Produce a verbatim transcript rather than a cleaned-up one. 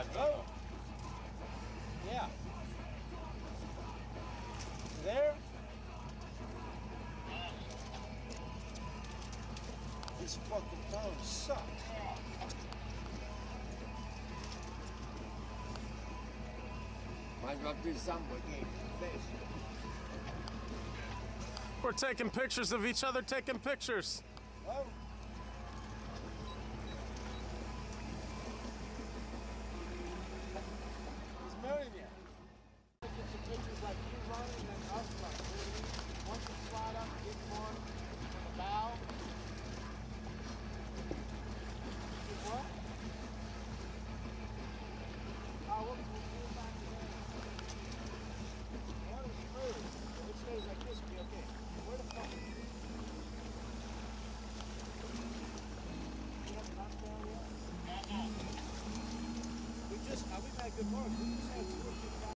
God, no. Yeah. There? This fucking phone sucks. Might as well do something with game fish. We're taking pictures of each other taking pictures. Oh. He's moaning you. Get some pictures like you running and then us running. You know what I mean? Once you slide up, get one on the bow. Get what? Oh, we'll, we'll do it back today. One is smooth. If it stays like this, it'll be okay. Where the fuck is it? You haven't knocked down yet? We just, uh, we've had good marks. We just had two or three guys.